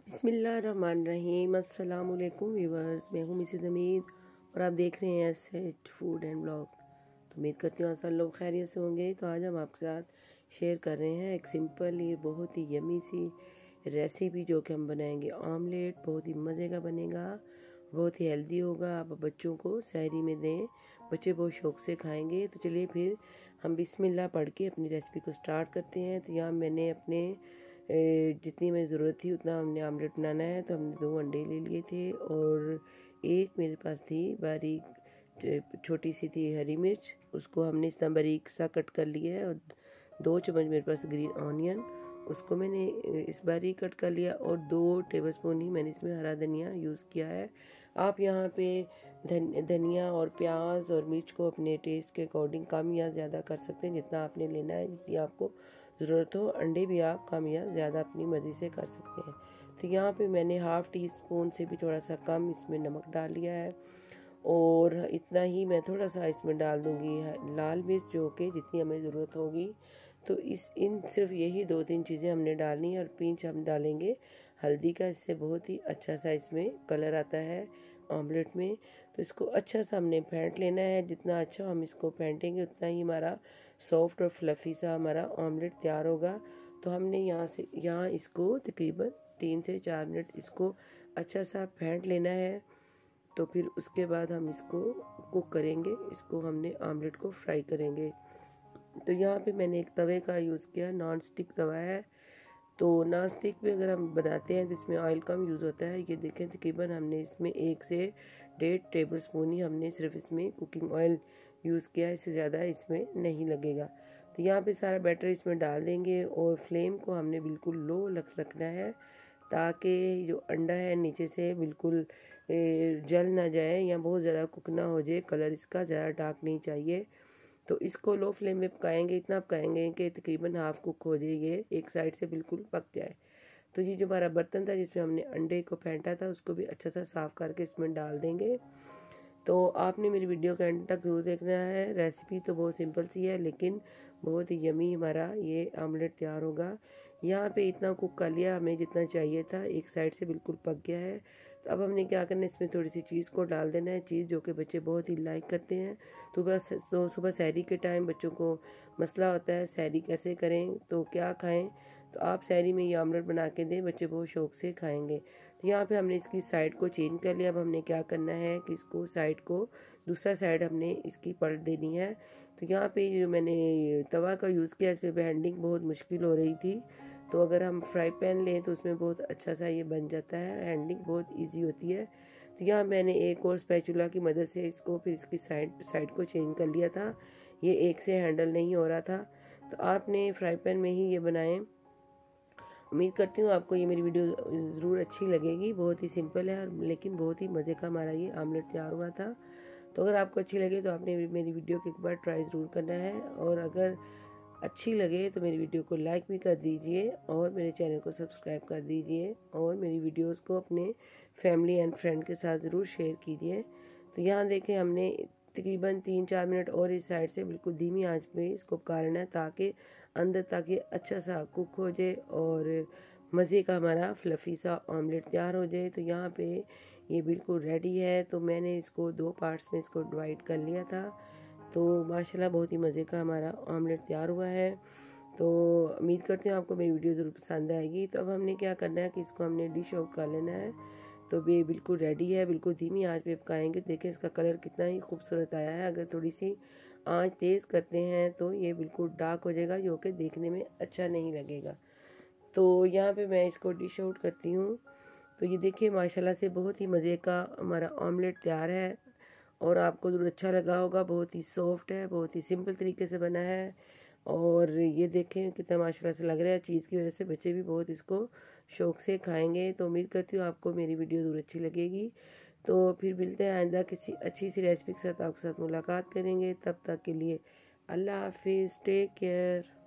बिस्मिल्लाहिर्रहमानिर्रहीम। अस्सलाम वालेकुम व्यूअर्स, मैं हूँ मिसेस हमीद और आप देख रहे हैं सेट फूड एंड ब्लॉग। तो उम्मीद करती हूँ सब लोग खैरियत से होंगे। तो आज हम आपके साथ शेयर कर रहे हैं एक सिंपल ये बहुत ही यमी सी रेसिपी जो कि हम बनाएंगे ऑमलेट। बहुत ही मज़े का बनेगा, बहुत ही हेल्दी होगा। आप बच्चों को सहरी में दें, बच्चे बहुत शौक से खाएंगे। तो चलिए फिर हम बिस्मिल्लाह पढ़ के अपनी रेसिपी को स्टार्ट करते हैं। तो यहाँ मैंने अपने जितनी मेरी ज़रूरत थी उतना हमने आमलेट बनाना है। तो हमने 2 अंडे ले लिए थे और एक मेरे पास थी बारीक छोटी सी थी हरी मिर्च, उसको हमने इस तरह बारीक सा कट कर लिया है। और 2 चम्मच मेरे पास ग्रीन ऑनियन, उसको मैंने इस बारीक कट कर लिया। और 2 टेबलस्पून ही मैंने इसमें हरा धनिया यूज़ किया है। आप यहाँ पे धनिया और प्याज और मिर्च को अपने टेस्ट के अकॉर्डिंग कम या ज़्यादा कर सकते हैं, जितना आपने लेना है, जितनी आपको ज़रूरत हो। अंडे भी आप कम या ज़्यादा अपनी मर्ज़ी से कर सकते हैं। तो यहाँ पे मैंने हाफ़ टी स्पून से भी थोड़ा सा कम इसमें नमक डाल लिया है। और इतना ही मैं थोड़ा सा इसमें डाल दूँगी लाल मिर्च, जो कि जितनी हमें ज़रूरत होगी। तो इन सिर्फ यही 2-3 चीज़ें हमने डालनी है। और पिंच हम डालेंगे हल्दी का, इससे बहुत ही अच्छा सा इसमें कलर आता है ऑमलेट में। तो इसको अच्छा सा हमने फेंट लेना है। जितना अच्छा हम इसको फेंटेंगे उतना ही हमारा सॉफ्ट और फ्लफ़ी सा हमारा ऑमलेट तैयार होगा। तो हमने यहाँ इसको तकरीबन 3 से 4 मिनट इसको अच्छा सा फेंट लेना है। तो फिर उसके बाद हम इसको कुक करेंगे, इसको हमने ऑमलेट को फ्राई करेंगे। तो यहाँ पे मैंने एक तवे का यूज़ किया, नॉन स्टिक तवा है। तो नॉन स्टिक पे अगर हम बनाते हैं तो इसमें ऑयल कम यूज़ होता है। ये देखें तकरीबन हमने इसमें 1 से 1.5 टेबलस्पून ही हमने सिर्फ इसमें कुकिंग ऑयल यूज़ किया, इससे ज़्यादा इसमें नहीं लगेगा। तो यहाँ पे सारा बैटर इसमें डाल देंगे और फ्लेम को हमने बिल्कुल लो रखना है, ताकि जो अंडा है नीचे से बिल्कुल जल ना जाए या बहुत ज़्यादा कुक ना हो जाए। कलर इसका ज़्यादा डार्क नहीं चाहिए। तो इसको लो फ्लेम में पकाएंगे, इतना पकाएंगे कि तकरीबन हाफ़ कुक हो जाए, ये एक साइड से बिल्कुल पक जाए। तो ये जो हमारा बर्तन था जिसमें हमने अंडे को फेंटा था, उसको भी अच्छा सा साफ़ करके इसमें डाल देंगे। तो आपने मेरी वीडियो का एंड तक ज़रूर देखना है। रेसिपी तो बहुत सिंपल सी है, लेकिन बहुत ही यमी हमारा ये आमलेट तैयार होगा। यहाँ पे इतना कुक कर लिया हमें जितना चाहिए था, एक साइड से बिल्कुल पक गया है। तो अब हमने क्या करना है, इसमें थोड़ी सी चीज़ को डाल देना है, चीज़ जो कि बच्चे बहुत ही लाइक करते हैं। तो सुबह सहरी के टाइम बच्चों को मसला होता है सहरी कैसे करें, तो क्या खाएं। तो आप सहरी में ये आमलेट बना के दें, बच्चे बहुत शौक से खाएंगे। तो यहाँ पे हमने इसकी साइड को चेंज कर लिया। अब हमने क्या करना है कि इसको साइड को दूसरा साइड हमने इसकी पलट देनी है। तो यहाँ पे जो मैंने तवा का यूज़ किया, इस पर हैंडलिंग बहुत मुश्किल हो रही थी। तो अगर हम फ्राई पैन लें तो उसमें बहुत अच्छा सा ये बन जाता है, हैंडलिंग बहुत ईजी होती है। तो यहाँ मैंने एक और स्पैचुला की मदद से इसको फिर इसकी साइड को चेंज कर लिया था। ये एक से हैंडल नहीं हो रहा था। तो आपने फ्राई पैन में ही ये बनाएं। उम्मीद करती हूँ आपको ये मेरी वीडियो ज़रूर अच्छी लगेगी। बहुत ही सिंपल है लेकिन बहुत ही मज़े का हमारा ये आमलेट तैयार हुआ था। तो अगर आपको अच्छी लगे तो आपने मेरी वीडियो को एक बार ट्राई ज़रूर करना है। और अगर अच्छी लगे तो मेरी वीडियो को लाइक भी कर दीजिए और मेरे चैनल को सब्सक्राइब कर दीजिए। और मेरी वीडियोस को अपने फैमिली एंड फ्रेंड के साथ ज़रूर शेयर कीजिए। तो यहाँ देखें हमने तकरीबन 3-4 मिनट और इस साइड से बिल्कुल धीमी आंच पे इसको पकाना है, ताकि अंदर तक ये अच्छा सा कुक हो जाए और मज़े का हमारा फ्लफ़ी सा ऑमलेट तैयार हो जाए। तो यहाँ पे ये बिल्कुल रेडी है। तो मैंने इसको 2 पार्ट्स में इसको डिवाइड कर लिया था। तो माशाल्लाह बहुत ही मज़े का हमारा ऑमलेट तैयार हुआ है। तो उम्मीद करती हूँ आपको मेरी वीडियो ज़रूर पसंद आएगी। तो अब हमने क्या करना है कि इसको हमने डिश आउट कर लेना है। तो ये बिल्कुल रेडी है, बिल्कुल धीमी आंच पे पकाएंगे। देखें इसका कलर कितना ही खूबसूरत आया है। अगर थोड़ी सी आंच तेज़ करते हैं तो ये बिल्कुल डार्क हो जाएगा, जो कि देखने में अच्छा नहीं लगेगा। तो यहाँ पे मैं इसको डिश आउट करती हूँ। तो ये देखिए माशाल्लाह से बहुत ही मज़े का हमारा ऑमलेट तैयार है और आपको ज़रूर अच्छा लगा होगा। बहुत ही सॉफ्ट है, बहुत ही सिंपल तरीके से बना है। और ये देखें कितना माशाल्लाह से लग रहा है। चीज़ की वजह से बच्चे भी बहुत इसको शौक़ से खाएंगे। तो उम्मीद करती हूँ आपको मेरी वीडियो ज़रूर अच्छी लगेगी। तो फिर मिलते हैं आइंदा किसी अच्छी सी रेसिपी के साथ, आपके साथ मुलाकात करेंगे। तब तक के लिए अल्लाह हाफिज़, टेक केयर।